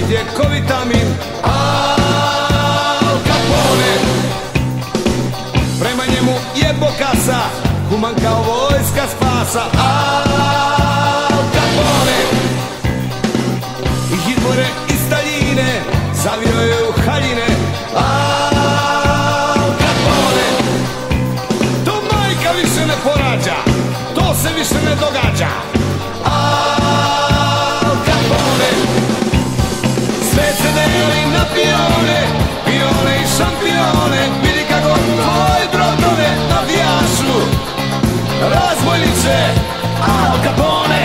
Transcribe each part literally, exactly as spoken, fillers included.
je ko vitamin. Al Capone, prema njemu je bokasa, human kao vojska spasa. Al Capone, i Hitlere i Staljine zavio je u haljine. Al Capone, to majka više ne porađa, to se više ne događa. Al Capone, sve se deli na pione, pione i šampione. Vidi kako tvoj brodove navijašu razbojniče. Al Capone,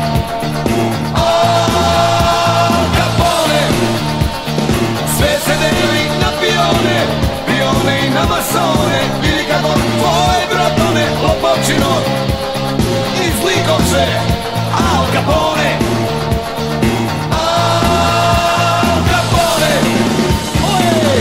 Al Capone, sve se deli na pione, pione i na masone. Vidi kako tvoj brodove lopovčino izlikovče. Al Capone, Al Capone, ojej!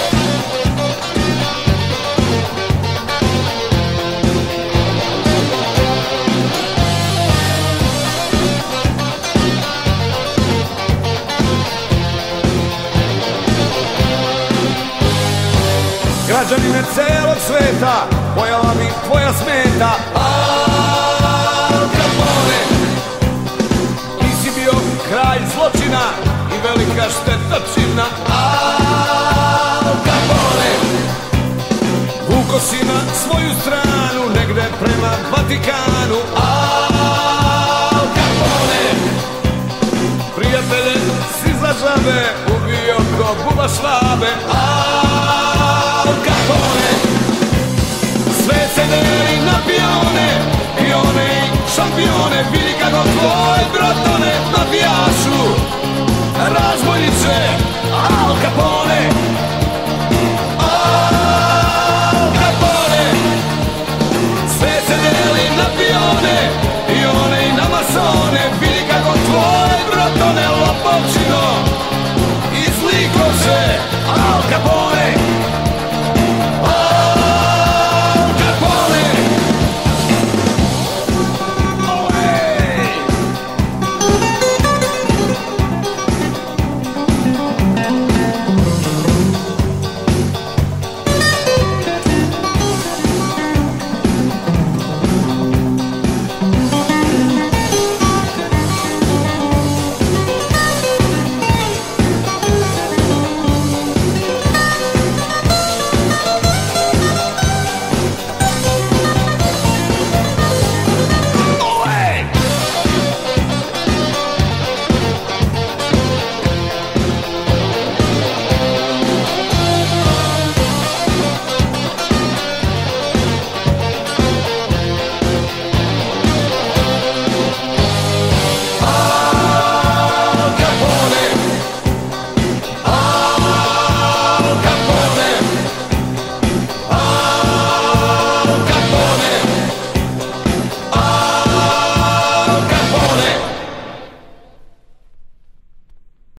Građanine celog sveta, pojava mi tvoja smeta. Al Capone, ti si bio kralj zločina i velika štetočina. Al Capone, vuko si na svoju stranu negde prema Vatikanu. Al Capone, prijatelje si za žabe ubio ko buba švabe. Al Capone,